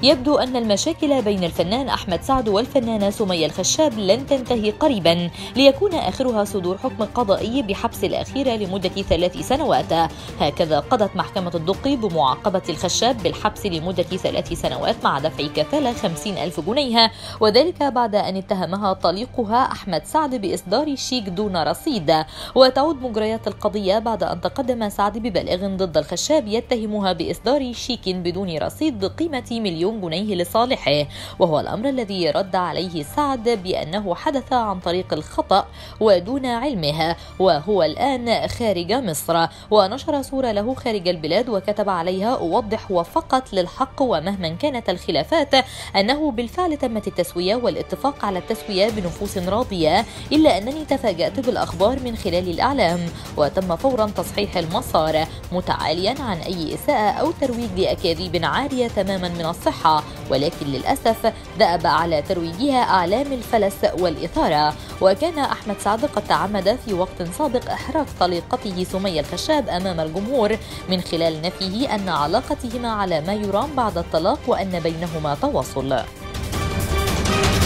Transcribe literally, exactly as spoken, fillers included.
يبدو أن المشاكل بين الفنان أحمد سعد والفنانة سمية الخشاب لن تنتهي قريبا، ليكون آخرها صدور حكم قضائي بحبس الأخيرة لمدة ثلاث سنوات. هكذا قضت محكمة الدقي بمعاقبة الخشاب بالحبس لمدة ثلاث سنوات مع دفع كفالة خمسين ألف جنيه، وذلك بعد أن اتهمها طليقها أحمد سعد بإصدار شيك دون رصيد. وتعود مجريات القضية بعد أن تقدم سعد ببلاغ ضد الخشاب يتهمها بإصدار شيك بدون رصيد بقيمة مليون جنيه لصالحه، وهو الأمر الذي رد عليه سعد بأنه حدث عن طريق الخطأ ودون علمه، وهو الآن خارج مصر. ونشر صورة له خارج البلاد وكتب عليها: أوضح وفقط للحق ومهما كانت الخلافات أنه بالفعل تمت التسوية والاتفاق على التسوية بنفوس راضية، إلا أنني تفاجأت بالأخبار من خلال الإعلام، وتم فورا تصحيح المسار متعاليا عن أي إساءة أو ترويج لأكاذيب عارية تماما من الصحة، ولكن للأسف دأب على ترويجها أعلام الفلس والإثارة. وكان أحمد سعد قد تعمد في وقت سابق إحراج طليقته سمية الخشاب أمام الجمهور من خلال نفيه أن علاقتهما على ما يرام بعد الطلاق وأن بينهما تواصل.